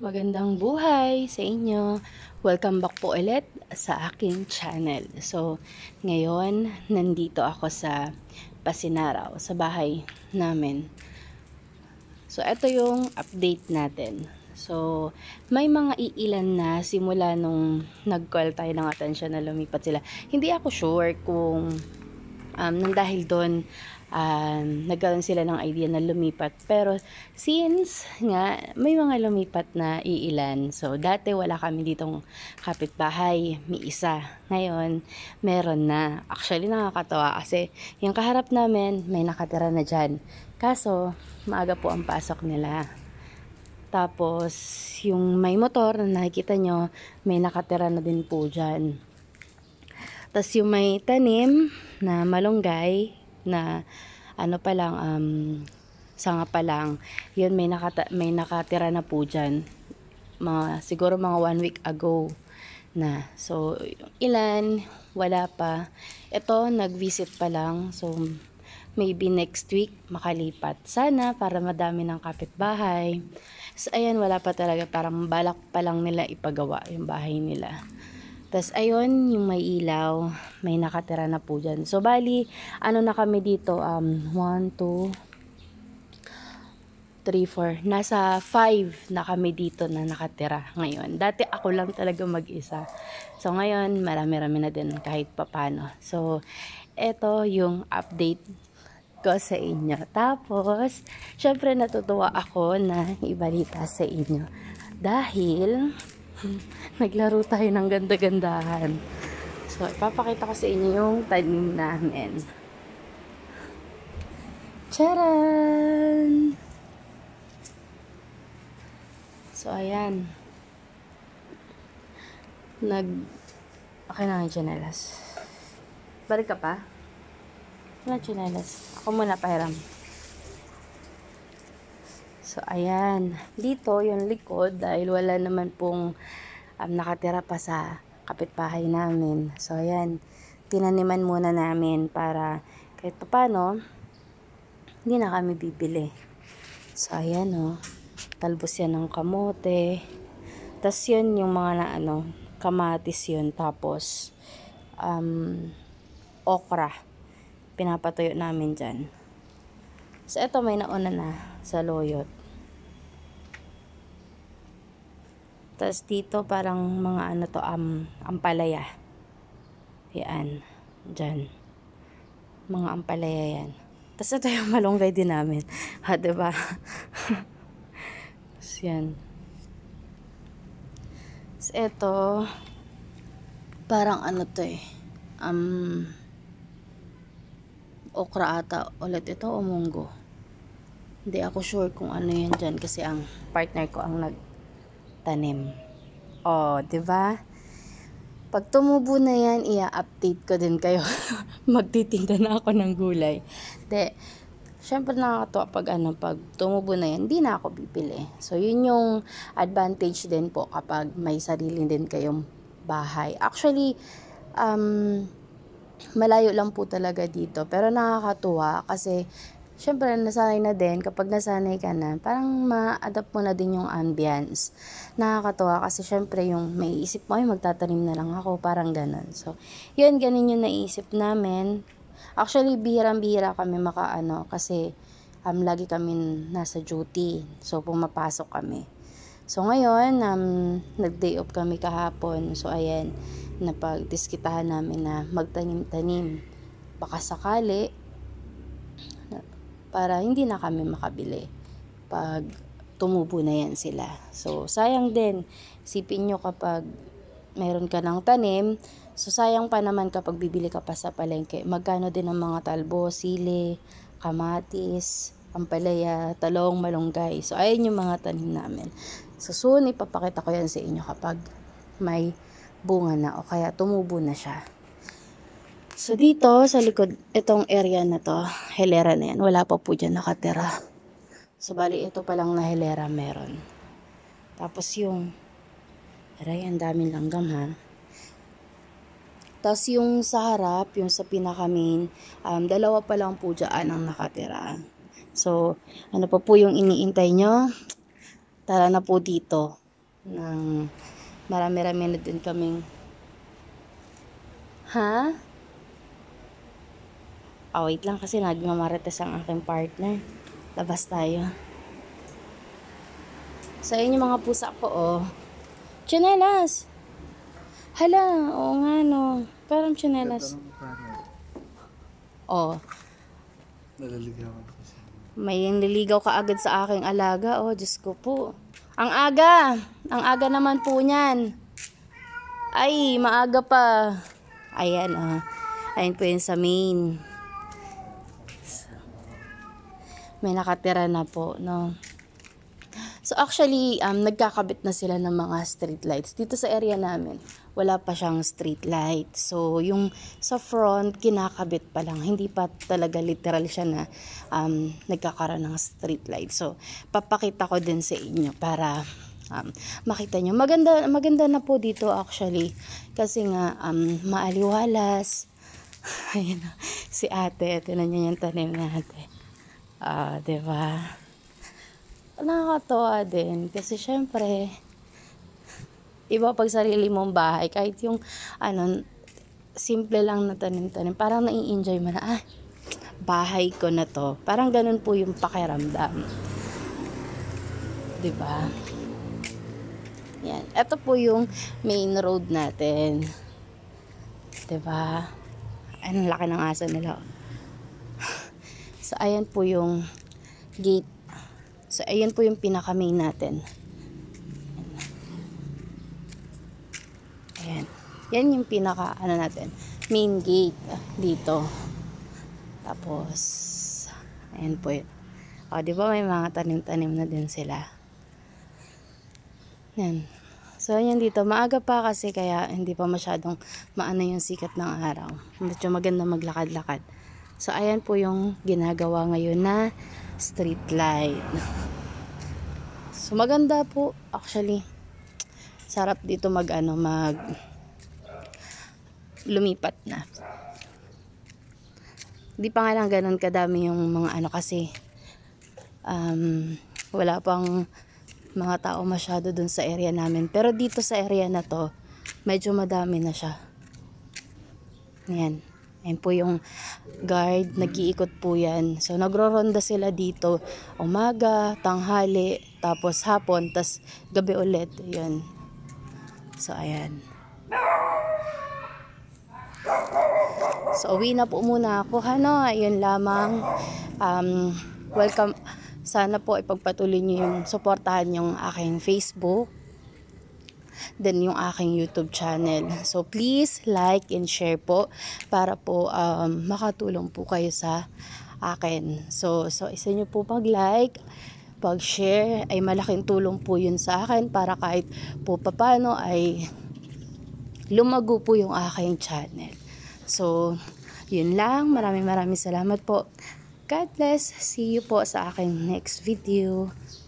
Magandang buhay sa inyo. Welcome back po ulit sa aking channel. So, ngayon, nandito ako sa Pasinaraw, sa bahay namin. So, ito yung update natin. So, may mga iilan na simula nung nag-call tayo ng atensyon na lumipat sila. Hindi ako sure kung nang dahil doon nagkaroon sila ng idea na lumipat, pero since nga may mga lumipat na iilan, so dati wala kami ditong kapitbahay, may isa, ngayon meron na. Actually nakakatawa kasi yung kaharap namin may nakatira na dyan, kaso maaga po ang pasok nila. Tapos yung may motor na nakikita nyo, may nakatira na din po dyan. Tapos yung may tanim na malunggay na ano pa lang, sanga pa lang, yun may nakatira na po dyan. Siguro mga 1 week ago na. So, yung ilan, wala pa. Ito, nag-visit pa lang. So, maybe next week makalipat. Sana para madami ng kapitbahay. So, ayan, wala pa talaga. Parang balak pa lang nila ipagawa yung bahay nila. Tapos, ayun, yung may ilaw, may nakatira na po dyan. So, bali, ano na kami dito, 1, 2, 3, 4, nasa 5 na kami dito na nakatira ngayon. Dati ako lang talaga mag-isa. So, ngayon, marami-rami na din kahit papano. So, eto yung update ko sa inyo. Tapos, syempre natutuwa ako na ibalita sa inyo. Dahil naglaro tayo ng ganda-gandahan. So, ipapakita ko sa inyo yung tanim namin. Charan! So, ayan. Okay na yung tsinelas. Balik ka pa? Wala tsinelas. Ako muna pahiram. So, ayan. Dito, yung likod, dahil wala naman pong nakatira pa sa kapitbahay namin. So, ayan. Tinaniman muna namin para kahit paano, hindi na kami bibili. So, ayan o. Talbos yan ng kamote. Tapos, yan yung mga kamatis yun. Tapos, okra. Pinapatuyo namin dyan. So, eto may nauna na sa loyot. Tapos dito parang mga ampalaya. Yan. Dyan. Mga ampalaya yan. Tapos ito yung malunggay din namin. Ha, diba? So, yan. Tapos ito, parang okra ata ulit ito o munggo. Hindi ako sure kung ano yan dyan kasi ang partner ko ang tanim. Oh, 'di ba? Pag tumubo na 'yan, i-update ko din kayo. Magtitinda na ako ng gulay. Syempre nakakatuwa pag tumubo na 'yan, hindi na ako bibili. So, 'yun yung advantage din po kapag may sarili din kayong bahay. Actually, malayo lang po talaga dito, pero nakakatuwa kasi syempre, nasanay na din. Kapag nasanay ka na, parang ma-adapt mo na din yung ambience. Nakakatawa kasi syempre yung may isip mo, ay magtatanim na lang ako, parang ganun. So, yun, ganun yung naisip namin. Actually, bihirang-bihira kami kasi lagi kami nasa duty. So, pumapasok kami. So, ngayon, nag-day off kami kahapon. So, ayan, napagdiskitahan namin na magtanim-tanim. Baka sakali, para hindi na kami makabili pag tumubo na yan sila. So, sayang din. Isipin nyo kapag mayroon ka ng tanim, so sayang pa naman kapag bibili ka pa sa palengke. Magkano din ang mga talbo, sili, kamatis, ampalaya, talong, malunggay. So, ayun yung mga tanim namin. So, soon ipapakita ko yan sa inyo kapag may bunga na o kaya tumubo na siya. So, dito, sa likod, itong area na to, hilera na yan. Wala pa po dyan nakatira. So, bali, ito palang na hilera meron. Tapos yung, aray, ang daming langgam ha. Tapos yung sa harap, yung sa pinaka-main, dalawa pa lang po dyan ang nakatira. So, ano pa po yung iniintay nyo? Tara na po dito. ng marami-rami na din kaming wait lang kasi nagmamarites ang aking partner. Labas tayo. So, ayun yung mga pusa ko, oh. Tsinelas! Hala, oo nga, no. Parang tsinelas. Oh. Naliligawan kasi. May nililigaw ka agad sa aking alaga. Oh, Diyos ko po. Ang aga! Ang aga naman po niyan. Ay, maaga pa. Ayan, oh. Ayun po yun sa main. May nakatira na po, no. So actually, nagkakabit na sila ng mga street lights. Dito sa area namin, wala pa siyang street light. So yung sa front, kinakabit pa lang. Hindi pa talaga literal siya na nagkakaroon ng street light. So papakita ko din sa inyo para makita nyo. Maganda na po dito actually. Kasi nga, maaliwalas. Ayan, si ate, tinan niyo yung tanim na ate. Diba? Nakakatawa din kasi syempre iba pag sarili mong bahay, kahit yung simple lang na tanim-tanim, parang nai-enjoy mo na, bahay ko na to, parang ganun po yung pakiramdam, diba? Yan, ito po yung main road natin, diba? Ang laki ng aso nila. So ayan po yung gate. So, ayan po yung pinaka-main natin. Ayan. Yan yung pinaka, natin, main gate dito. Tapos, ayan po yun. Di ba may mga tanim-tanim na din sila. Yan. So, ayan dito. Maaga pa kasi kaya hindi pa masyadong maano yung sikat ng araw. Medyo maganda maglakad-lakad. So, ayan po yung ginagawa ngayon na street light. So maganda po actually. Sarap dito lumipat na. Di pa nga lang ganun kadami yung mga kasi wala pang mga tao masyado dun sa area namin. Pero dito sa area na to, medyo madami na siya. Ayan. Ayan po yung guard, nag-iikot po yan. So, nagro-ronda sila dito, umaga, tanghali, tapos hapon, tas gabi ulit. Ayan. So, ayan. So, uwi na po muna ako. Ayun lamang. Welcome. Sana po ipagpatuloy nyo yung suportahan yung aking Facebook. Then yung aking YouTube channel. So please like and share po para po makatulong po kayo sa akin. So isa nyo po pag-like, pag-share ay malaking tulong po yun sa akin para kahit po papano ay lumago po yung aking channel. So yun lang. Maraming salamat po. God bless. See you po sa aking next video.